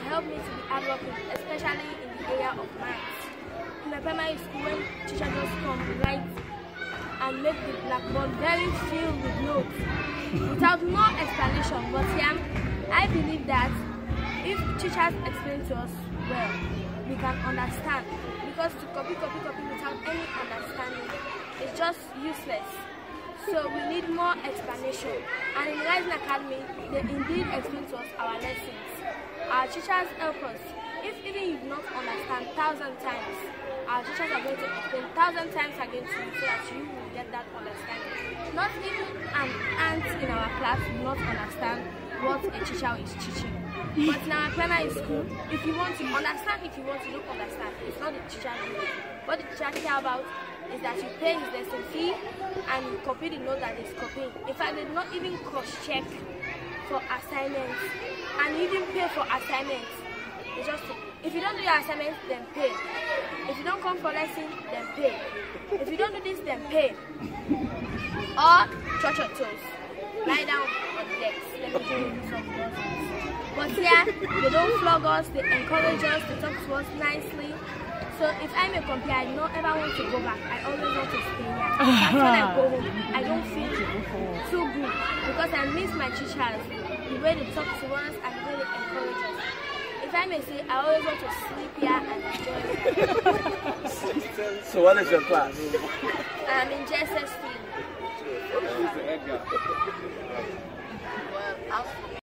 helped me to be hardworking, especially in the area of maths. In my primary school, when teachers just come, write and make the blackboard very filled with notes without no explanation. But yeah, I believe that if teachers explain to us well, we can understand. Because to copy without any understanding is just useless. So we need more explanation. And in Rising Academy, they indeed explain to us our lessons. Our teachers help us. If even you do not understand 1,000 times, our teachers are going to explain 1,000 times again to you so that you will get that understanding. Not even an ant in our class will not understand what a teacher is teaching. But in our primary school, if you want to understand, if you want to don't understand, it's not the teacher doing it. What the teacher care about is that you pay his lesson fee and you copy the note that he's copying. In fact, they do not even cross-check for assignments, and you even pay for assignments. It's just, if you don't do your assignments, then pay. If you don't come for lesson, then pay. If you don't do this, then pay. Or touch your toes. Lie down on the decks. Let me give you some nonsense. But yeah, they don't flog us, they encourage us, they talk to us nicely. So if I may compare, I don't ever want to go back. I always want to stay here. That's when I go home, I don't feel too good because I miss my teachers, the way they talk to us and the way they encourage us. If I may say, I always want to sleep here and enjoy it. So what is your class? I'm in JSS 3. Who's the head guy? Well,